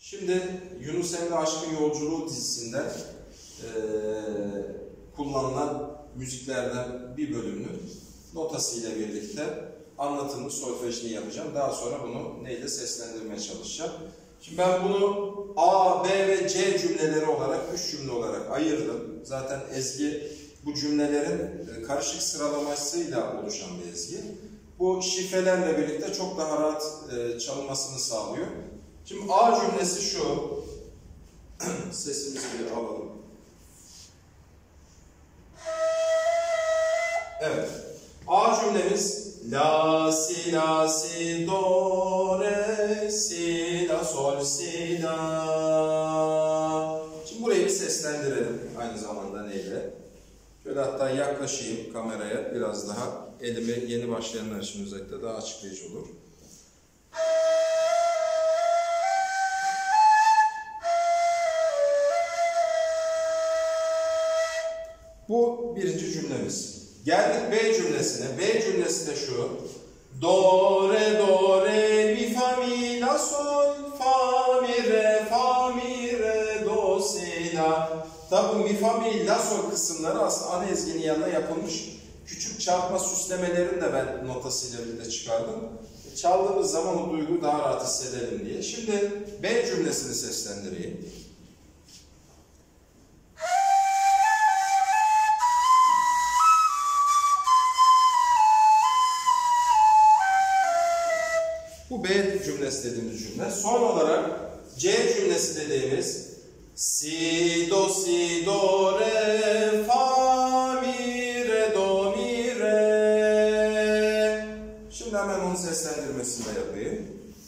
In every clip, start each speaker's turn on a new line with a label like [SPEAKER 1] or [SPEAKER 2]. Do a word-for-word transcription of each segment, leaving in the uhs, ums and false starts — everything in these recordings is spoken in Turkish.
[SPEAKER 1] Şimdi Yunus Emre Aşkın Yolculuğu dizisinden e, kullanılan müziklerden bir bölümünü notasıyla birlikte anlatımı, solfejini yapacağım. Daha sonra bunu neyle seslendirmeye çalışacağım. Şimdi ben bunu A, B ve C cümleleri olarak, üç cümle olarak ayırdım. Zaten ezgi bu cümlelerin karışık sıralamasıyla oluşan bir ezgi. Bu şifrelerle birlikte çok daha rahat çalınmasını sağlıyor. Şimdi A cümlesi şu. Sesimizi bir alalım. Evet. A cümlemiz La, si, la, si, do, re, si, la, sol, si, la. Şimdi burayı bir seslendirelim aynı zamanda neyle? Şöyle hatta yaklaşayım kameraya biraz daha. Elimi yeni başlayanlar için özellikle daha açıklayıcı olur. Bu birinci cümlemiz. Geldik B cümlesine. B cümlesi de şu. Do, re, do, re, mi, fa, mi, la, sol, fa, mi, re, fa, mi, re, do, si, la. Tabi mi, fa, mi, la, sol kısımları aslında ana ezginin yanına yapılmış küçük çarpma süslemelerini de ben notasıyla birlikte çıkardım. Çaldığımız zaman o duyguyu daha rahat hissedelim diye. Şimdi B cümlesini seslendireyim. Bu B cümlesi dediğimiz cümle. Son olarak C cümlesi dediğimiz si, do, si, do, re, fa, mi, re, do, mi, re. Şimdi hemen onun seslendirmesini de yapayım.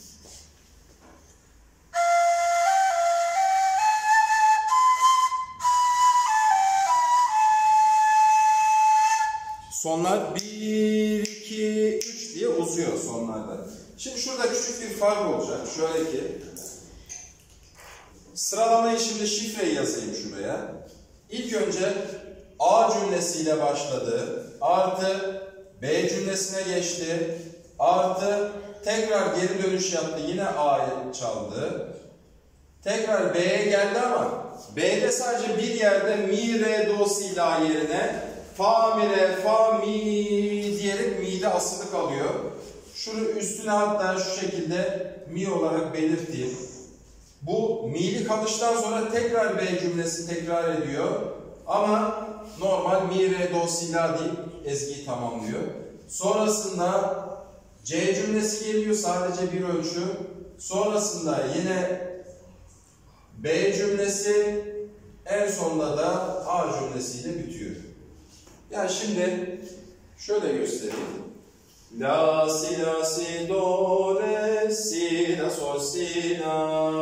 [SPEAKER 1] Sonlar bir, iki, üç diye uzuyor sonlarda. Şimdi şurada küçük bir fark olacak. Şöyle ki sıralamayı şimdi şifreyi yazayım şuraya. İlk önce A cümlesiyle başladı. Artı B cümlesine geçti. Artı tekrar geri dönüş yaptı. Yine A'yı çaldı. Tekrar B'ye geldi ama B'de sadece bir yerde mi, re, do, si, la yerine fa, mi, re, fa, mi diyerek mi'de asılı kalıyor. Şunu üstüne hatta şu şekilde mi olarak belirteyim. Bu mi'li kalıştan sonra tekrar B cümlesi tekrar ediyor. Ama normal mi, re, do, si, la deyip ezgiyi tamamlıyor. Sonrasında C cümlesi geliyor sadece bir ölçü. Sonrasında yine B cümlesi, en sonunda da A cümlesiyle bitiyor. Yani şimdi şöyle göstereyim. La, si, la, si, do, re, si, la, sol, si, la.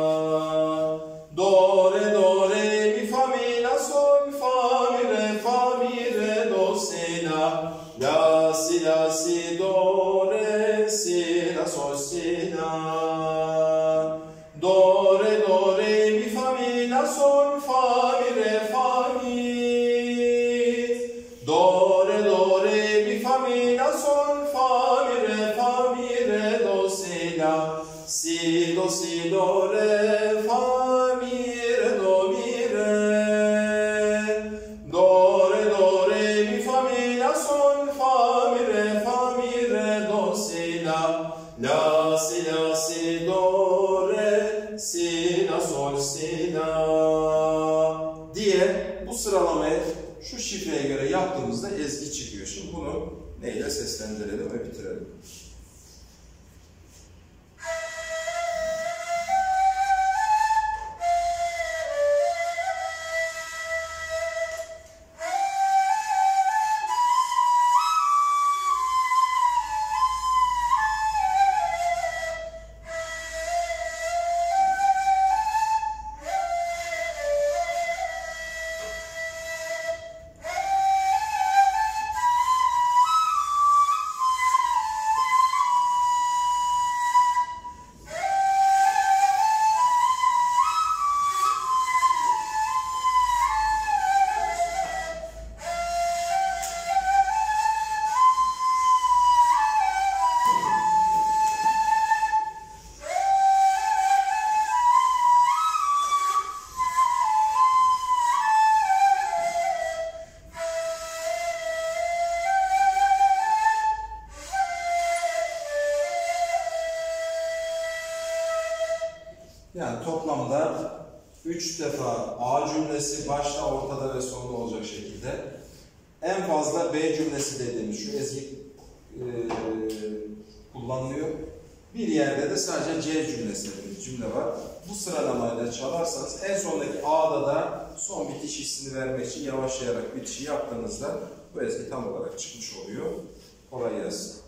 [SPEAKER 1] Do, re, do, re, mi, fa, mi, la, sol, fa, mi, re, fa, mi, re, do, si, la. La, si, la, si, do, re, si, la, sol, si, la. Do, re, do, re, mi, fa, mi, la, sol, fa, mi, re, fa, mi. Do, re, do, re, mi, fa, mi, la, sol, fa, mi, re, fa, mi, re, do, si, la. Si, do, si, do, re, fa, mi, re, do, mi, re. Do, re, do, re, mi, fa, mi, la, sol, fa, mi, re, fa, mi, re, do, si, la. La, si, la, si, do, re, si, la, sol, si, la diye bu sıralamayı şu şifreye göre yaptığımızda ezgi çıkıyor. Şimdi bunu neyle seslendirelim ve bitirelim. Yani toplamda üç defa A cümlesi başta, ortada ve sonda olacak şekilde. En fazla B cümlesi dediğimiz şu ezgi e, kullanılıyor. Bir yerde de sadece C cümlesi dediğimiz cümle var. Bu sıralamayla çalarsanız en sondaki A'da da son bitiş hissini vermek için yavaşlayarak bitişi yaptığınızda bu ezgi tam olarak çıkmış oluyor. Kolay gelsin.